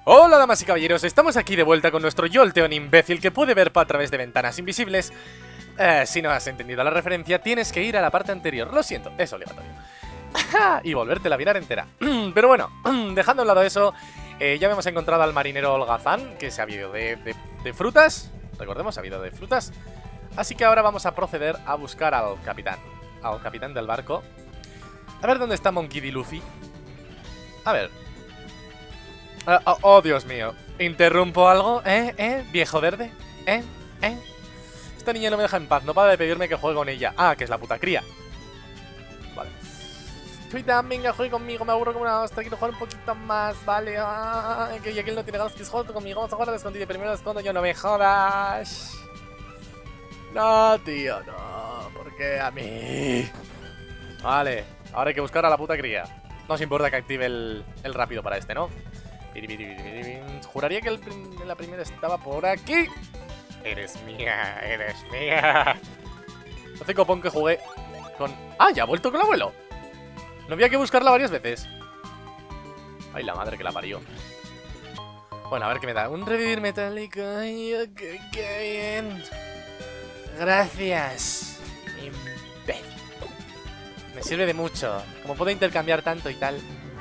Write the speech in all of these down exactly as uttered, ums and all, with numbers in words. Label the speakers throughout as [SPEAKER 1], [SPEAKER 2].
[SPEAKER 1] Hola damas y caballeros, estamos aquí de vuelta con nuestro Jolteon imbécil que puede ver a través de ventanas invisibles. Eh, si no has entendido la referencia, tienes que ir a la parte anterior. Lo siento, es obligatorio. Y volverte a mirar entera. Pero bueno, dejando a un lado eso, eh, ya hemos encontrado al marinero holgazán, que se ha habido de, de, de frutas. Recordemos, se ha habido de frutas. Así que ahora vamos a proceder a buscar al capitán. Al capitán del barco. A ver dónde está Monkey D. Luffy. A ver. Uh, oh, oh, Dios mío. ¿Interrumpo algo? ¿Eh? ¿Eh? ¿Viejo verde? ¿Eh? ¿Eh? Esta niña no me deja en paz. No para de pedirme que juegue con ella. Ah, que es la puta cría. Vale. Chuita, venga, juegue conmigo. Me aburro como una hostia. Quiero jugar un poquito más. Vale. Ah, que ya que él no tiene ganas que juegue conmigo. Vamos a jugar a escondido. Primero escondo yo. No me jodas. No, tío, no. ¿Por qué a mí? Vale. Ahora hay que buscar a la puta cría. No os importa que active el, el rápido para este, ¿no? Juraría que el prim la primera estaba por aquí. Eres mía, eres mía. Hace copón que jugué con... ¡Ah, ya ha vuelto con el abuelo! No había que buscarla varias veces. Ay, la madre que la parió. Bueno, a ver qué me da. Un revivir metálico. Ay, qué, qué bien. Gracias. Imbécil. Me sirve de mucho. Como puedo intercambiar tanto y tal.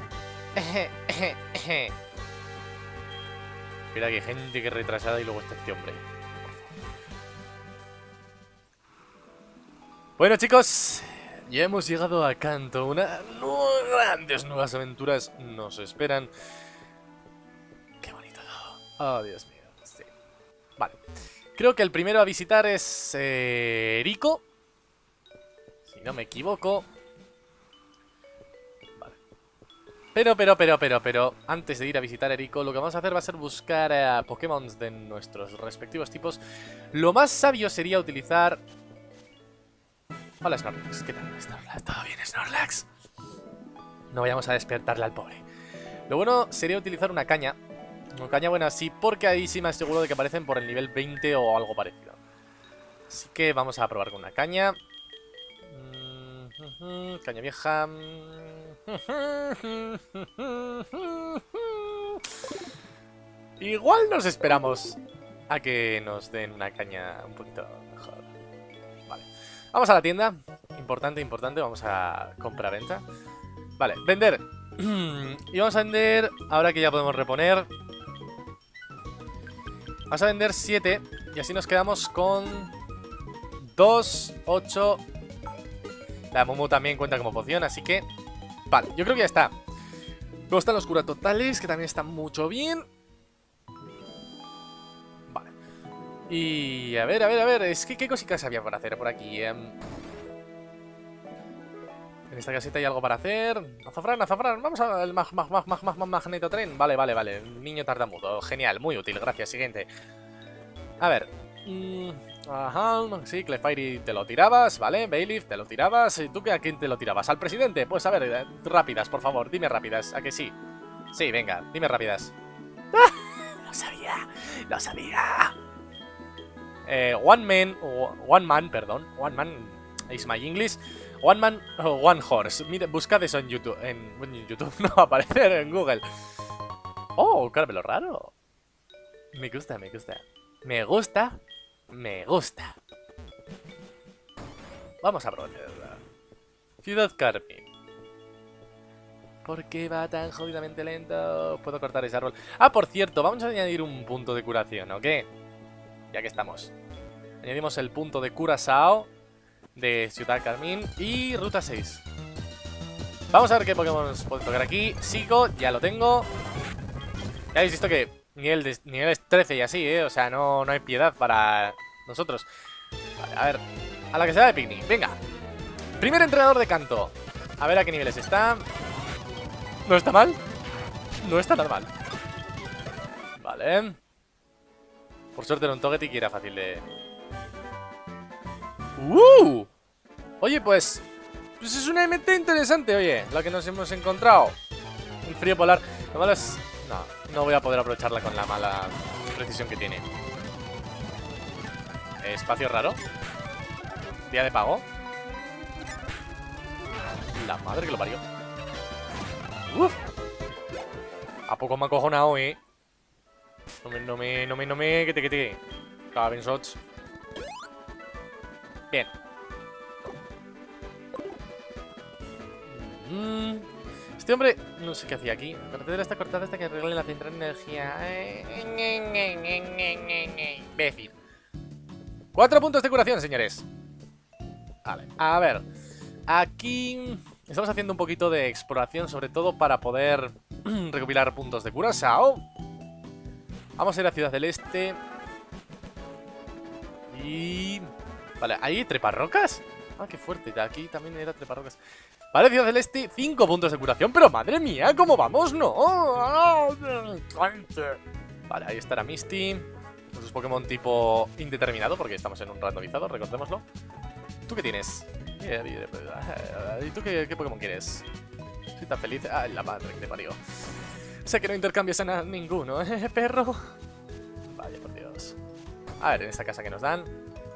[SPEAKER 1] Mira que hay gente que es retrasada y luego está este hombre. Bueno, chicos, ya hemos llegado a Kanto. Unas grandes nuevas aventuras nos esperan. Qué bonito. Oh, Dios mío. Sí. Vale. Creo que el primero a visitar es eh, Eriko. Si no me equivoco. Pero, pero, pero, pero, pero, antes de ir a visitar a Eriko, lo que vamos a hacer va a ser buscar a Pokémon de nuestros respectivos tipos. Lo más sabio sería utilizar... Hola, Snorlax. ¿Qué tal, Snorlax? ¿Todo bien, Snorlax? No vayamos a despertarle al pobre. Lo bueno sería utilizar una caña. Una caña buena así, porque ahí sí me aseguro de que aparecen por el nivel veinte o algo parecido. Así que vamos a probar con una caña. Caña vieja. Igual nos esperamos a que nos den una caña un poquito mejor. Vale. Vamos a la tienda. Importante, importante. Vamos a compra-venta. Vale, vender. Y vamos a vender, ahora que ya podemos reponer. Vamos a vender siete. Y así nos quedamos con dos, ocho. La Mumu también cuenta como poción, así que... Vale, yo creo que ya está. Luego están los cura totales, que también están mucho bien. Vale. Y... a ver, a ver, a ver. Es que qué cositas había para hacer por aquí. Eh? En esta caseta hay algo para hacer. Azafrán, azafrán. Vamos al mag, mag, mag, mag, mag, mag, magnetotren. Vale, vale, vale. Niño tartamudo. Genial, muy útil. Gracias. Siguiente. A ver. Mmm... Ajá, sí, Clefairy te lo tirabas, ¿vale? Bailiff te lo tirabas. ¿Y tú a quién te lo tirabas? ¿Al presidente? Pues a ver, eh, rápidas, por favor, dime rápidas. ¿A que sí? Sí, venga, dime rápidas. ¡Ah! Lo sabía, lo sabía. Eh, one man, one man, perdón. One man is my English. One man, oh, one horse. Mira, buscad eso en YouTube. En, en YouTube no va a aparecer, en Google. Oh, caramelo raro. Me gusta, me gusta. Me gusta. Me gusta. Vamos a procederla. Ciudad Carmín. ¿Por qué va tan jodidamente lento? Puedo cortar ese árbol. Ah, por cierto, vamos a añadir un punto de curación, ¿ok? Ya que estamos. Añadimos el punto de Curaçao de Ciudad Carmín y ruta seis. Vamos a ver qué Pokémon puedo tocar aquí. Sigo, ya lo tengo. Ya habéis visto que nivel, de, nivel es trece y así, ¿eh? O sea, no, no hay piedad para nosotros. Vale, a ver. A la que se da de picnic. Venga. Primer entrenador de Kanto. A ver a qué niveles está. ¿No está mal? No está nada mal. Vale. Por suerte era un Togetic y era fácil de... ¡Uh! Oye, pues... Pues es una M T interesante, oye. La que nos hemos encontrado. Un frío polar. Lo malo es... No, no voy a poder aprovecharla con la mala precisión que tiene. Espacio raro. Día de pago. La madre que lo parió. Uf. ¿A poco me ha acojonado, eh? No me, no me, no me, no me, que te, que te. Caben shots. Bien. Mm. Este hombre, no sé qué hacía aquí. La carretera está cortada hasta que arregle la central de energía. Imbécil. Cuatro puntos de curación, señores. Vale, a ver. Aquí estamos haciendo un poquito de exploración, sobre todo para poder recopilar puntos de Curaçao. Vamos a ir a Ciudad del Este. Y... Vale, ¿hay treparrocas? Ah, qué fuerte, de aquí también era treparrocas. Vale, Ciudad del Este, cinco puntos de curación. Pero madre mía, ¿cómo vamos? No. Vale, ahí estará Misty. Eso es Pokémon tipo indeterminado, porque estamos en un randomizado, recordémoslo. ¿Tú qué tienes? ¿Y tú qué, qué Pokémon quieres? Soy tan feliz. Ay, la madre que te parió. Sé que no intercambias a ninguno, ¿eh, perro? Vaya, por Dios. A ver, en esta casa que nos dan.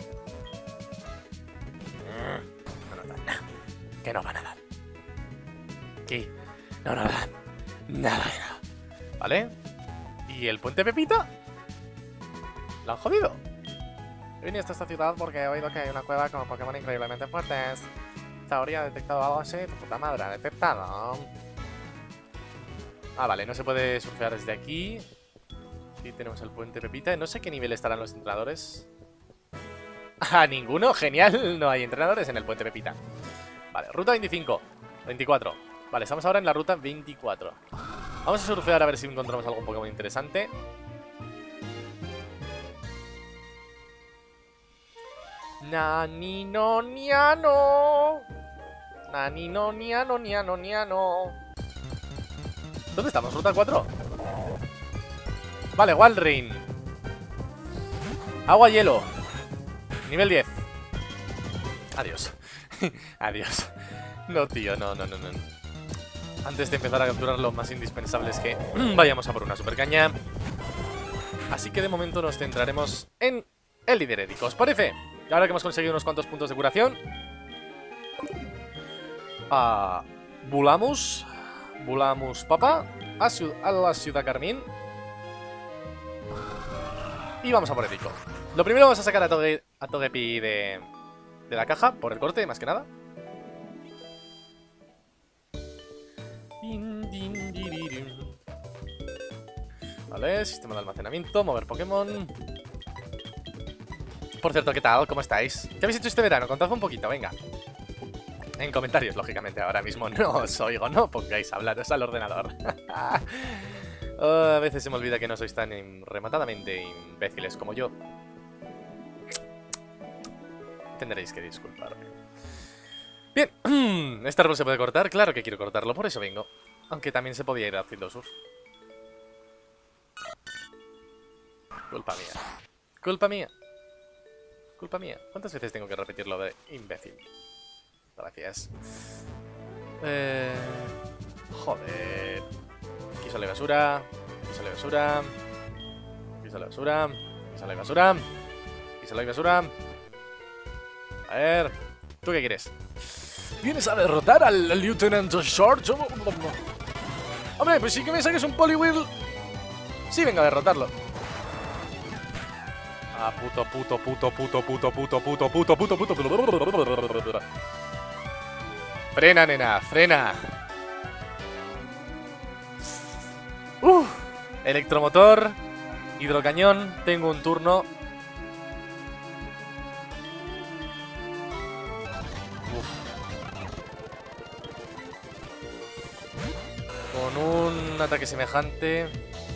[SPEAKER 1] No nos dan nada. Que no van a dar. Que no nos dan nada de nada. ¿Vale? ¿Y el puente Pepita? ¿Lo han jodido? He venido hasta esta ciudad porque he oído que hay una cueva con Pokémon increíblemente fuertes. Saori ha detectado algo así. Tu puta madre ha detectado. Ah, vale, no se puede surfear desde aquí. Aquí tenemos el puente Pepita. No sé qué nivel estarán los entrenadores. Ah, ninguno. Genial. No hay entrenadores en el puente Pepita. Vale, ruta veinticinco. veinticuatro. Vale, estamos ahora en la ruta veinticuatro. Vamos a surfear a ver si encontramos algún Pokémon interesante. Nani no niano. Nani no niano niano niano. ¿Dónde estamos? ¿Ruta cuatro? Vale, Walrein. Agua hielo. Nivel diez. Adiós. Adiós. No, tío, no, no, no, no. Antes de empezar a capturar lo más indispensable es que vayamos a por una super caña. Así que de momento nos centraremos en el líder édico. ¿Os parece? Y ahora que hemos conseguido unos cuantos puntos de curación, uh, volamos, volamos, papá, a, a la ciudad Carmín. Y vamos a por édico. Lo primero vamos a sacar a, Toge, a Togepi de, de la caja, por el corte, más que nada. Vale, sistema de almacenamiento, mover Pokémon. Por cierto, ¿qué tal? ¿Cómo estáis? ¿Qué habéis hecho este verano? Contad un poquito, venga. En comentarios, lógicamente, ahora mismo no os oigo, no pongáis a hablaros al ordenador. Oh, a veces se me olvida que no sois tan rematadamente imbéciles como yo. Tendréis que disculparme. Bien, ¿este árbol se puede cortar? Claro que quiero cortarlo, por eso vengo. Aunque también se podía ir haciendo surf. Culpa mía. Culpa mía. Culpa mía. ¿Cuántas veces tengo que repetir lo de imbécil? Gracias. Eh... Joder. Aquí sale basura. Aquí sale basura. Aquí sale basura. Aquí sale basura. Aquí sale basura. A ver. ¿Tú qué quieres? ¿Vienes a derrotar al Lieutenant Short? Hombre, pues sí que me saques un Poliwhirl. Sí, venga a derrotarlo. Ah, puto, puto, puto, puto, puto, puto, puto, puto, puto, puto, puto. Frena, nena, frena. Uf. Electromotor. Hidrocañón. Tengo un turno. Uf. Con un ataque semejante.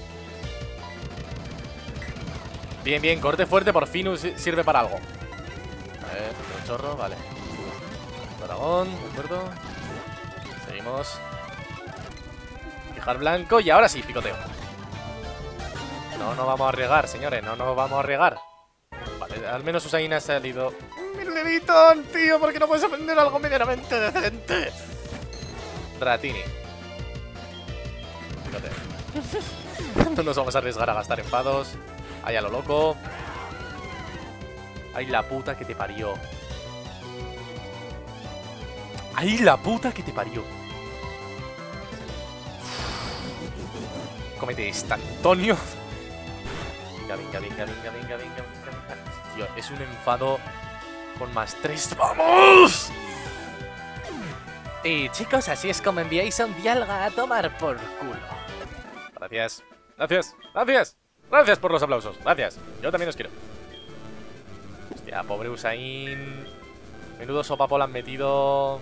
[SPEAKER 1] Bien, bien, corte fuerte, por fin sirve para algo. A ver, un chorro, vale. Dragón, de acuerdo. Seguimos. Fijar blanco y ahora sí, picoteo. No, no vamos a arriesgar, señores, no nos vamos a arriesgar. Vale, al menos Usain ha salido. ¡Mirlevitón, tío! ¿Por qué no puedes aprender algo medianamente decente? Dratini. Picoteo. No nos vamos a arriesgar a gastar enfados. Ahí a lo loco. Ay, la puta que te parió. Ay, la puta que te parió. Cómete esta, Antonio. venga, venga, venga, venga, venga, venga, venga. Tío, es un enfado con más tres. ¡Vamos! Y chicos, así es como enviáis a un dialga a tomar por culo. Gracias, gracias, gracias. Gracias por los aplausos, gracias. Yo también os quiero. Hostia, pobre Usain. Menudo sopapo le han metido.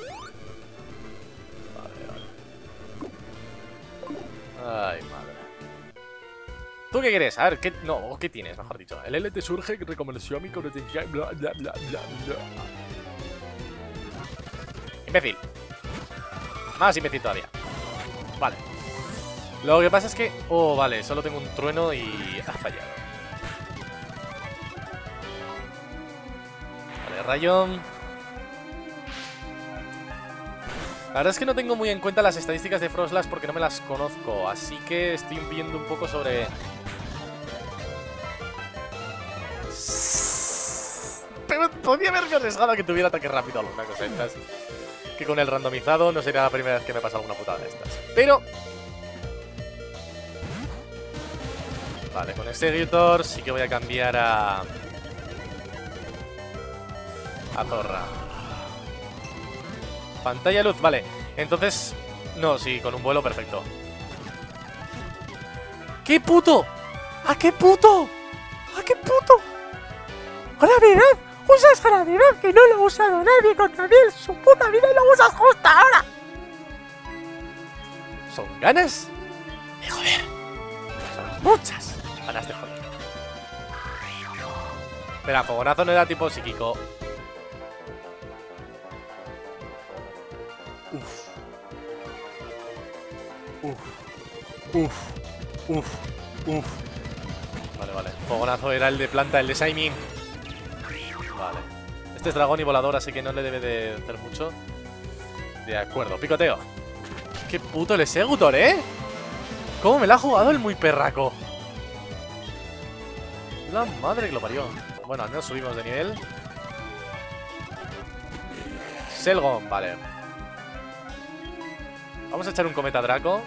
[SPEAKER 1] Ay, madre. ¿Tú qué quieres? A ver, ¿qué, no, ¿qué tienes, mejor dicho? El L te surge, reconversión mi conexión, bla, bla, bla, bla, bla. Imbécil. Más imbécil todavía. Vale. Lo que pasa es que... Oh, vale, solo tengo un trueno y... ha fallado. Vale, rayón. La verdad es que no tengo muy en cuenta las estadísticas de Frostlass porque no me las conozco. Así que estoy viendo un poco sobre... Pero podría haberme arriesgado a que tuviera ataque rápido alguna cosa de estas. Que con el randomizado no sería la primera vez que me pasa alguna putada de estas. Pero... Vale, con Executor sí que voy a cambiar a... a Zorra. Pantalla luz, vale. Entonces... No, sí, con un vuelo perfecto. ¿Qué puto? ¿A qué puto? ¿A qué puto? ¡Gravedad! ¡Usas gravedad! ¡Que no lo ha usado nadie contra mí en su puta vida y lo usas justo ahora! ¿Son ganas? De joder. Son muchas ganas de joder. Espera, fogonazo no era tipo psíquico. Uf. Uf. Uf. Uf. Uf. Vale, vale. Fogonazo era el de planta, el de Saimin. Vale. Este es dragón y volador, así que no le debe de hacer mucho. De acuerdo, picoteo. Qué puto el Executor, ¿eh? ¿Cómo me la ha jugado el muy perraco? La madre que lo parió. Bueno, al menos subimos de nivel. Selgon, vale. Vamos a echar un cometa Draco.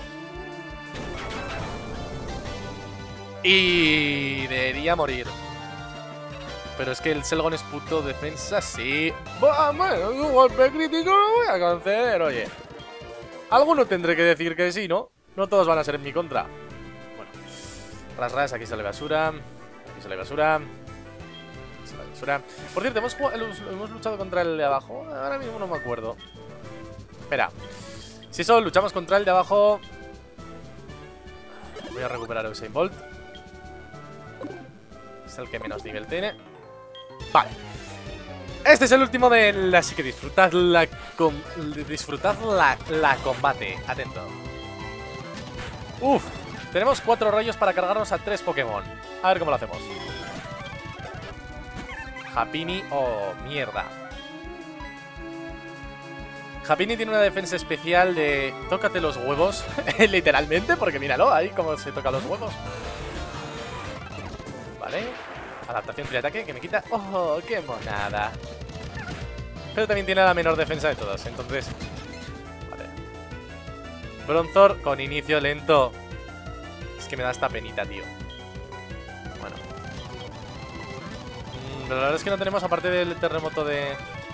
[SPEAKER 1] Y... debería morir. Pero es que el Selgon es puto defensa, sí. Bueno, un golpe crítico lo voy a conceder, oye. Alguno tendré que decir que sí, ¿no? No todos van a ser en mi contra. Bueno. Ras, ras, aquí sale basura. Aquí sale basura. Aquí sale basura. Por cierto, ¿hemos, jugado, ¿hemos luchado contra el de abajo? Ahora mismo no me acuerdo. Espera. Si eso, luchamos contra el de abajo. Voy a recuperar a Usain Bolt. Es el que menos nivel tiene. Vale. Este es el último de la... Así que disfrutad la... Com... Disfrutad la... la combate. Atento. Uf. Tenemos cuatro rayos para cargarnos a tres Pokémon. A ver cómo lo hacemos. Happiny. Oh, mierda. Happiny tiene una defensa especial de... Tócate los huevos. Literalmente, porque míralo ahí cómo se toca los huevos. Vale. Adaptación de ataque que me quita... ¡Oh, qué monada! Pero también tiene la menor defensa de todos, entonces... Vale. Bronzor con inicio lento. Es que me da esta penita, tío. Bueno. Mm, pero la verdad es que no tenemos, aparte del terremoto de...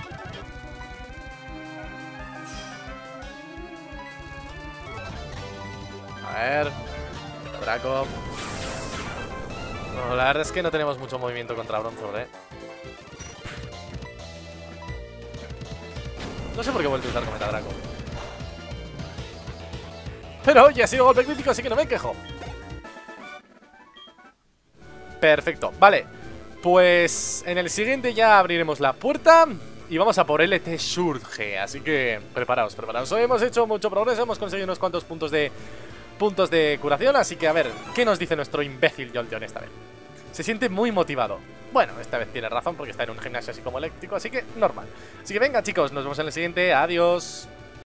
[SPEAKER 1] A ver... Draco... No, la verdad es que no tenemos mucho movimiento contra Bronzor, eh. No sé por qué he vuelto a usar Cometa Draco. Pero oye, ha sido golpe crítico, así que no me quejo. Perfecto, vale. Pues en el siguiente ya abriremos la puerta y vamos a por L T Surge. Así que preparaos, preparaos. Hoy hemos hecho mucho progreso, hemos conseguido unos cuantos puntos de... puntos de curación, así que a ver, ¿qué nos dice nuestro imbécil Jolteon esta vez? Se siente muy motivado. Bueno, esta vez tiene razón porque está en un gimnasio así como eléctrico, así que normal. Así que venga, chicos, nos vemos en el siguiente. Adiós.